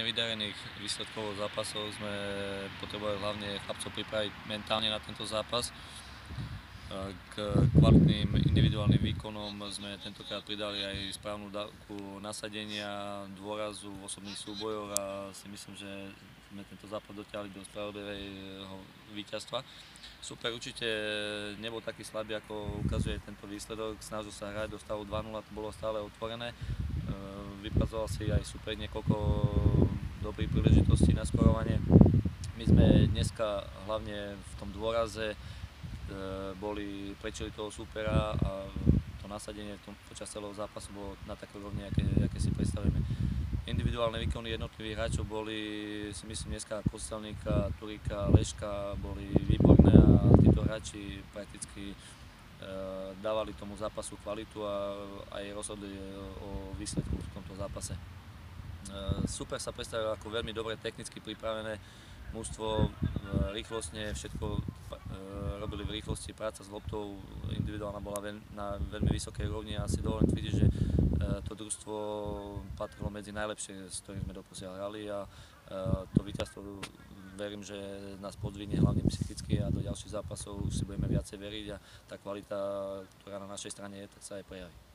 nevydarených výsledkov zápasov sme potrebovali hlavne chlapcov pripraviť mentálne na tento zápas. K kvalitným individuálnym výkonom sme tentokrát pridali aj správnu dávku nasadenia, dôrazu v osobných súbojoch a si myslím, že sme tento zápas dotiahli do spravodlivého víťazstva. Super určite nebol taký slabý, ako ukazuje tento výsledok. Snažil sa hrať do stavu 2-0, to bolo stále otvorené. Vypracoval si aj super niekoľko dobrých príležitostí na skorovanie. My sme dneska hlavne v tom dôraze prečili toho supera a to nasadenie počas celého zápasu bolo na takej rovni, aké si predstavujeme. Individuálne výkony jednotlivých hráčov boli, si myslím, dneska Kostelníka, Turika, Leška boli výborné a títo hráči prakticky dávali tomu zápasu kvalitu a aj rozhodli o výsledku v tomto zápase. Super sa predstavilo ako veľmi dobre technicky pripravené mužstvo, rýchlostne všetko robili v rýchlosti, práca s loptou individuálna bola na veľmi vysokej úrovni a si dovolím tvrdiť, že to družstvo patrilo medzi najlepšie, s ktorým sme doposiaľ hrali a to víťazstvo verím, že nás podvihne hlavne psychicky a do ďalších zápasov si budeme viacej veriť a tá kvalita, ktorá na našej strane je, tak sa aj prejaví.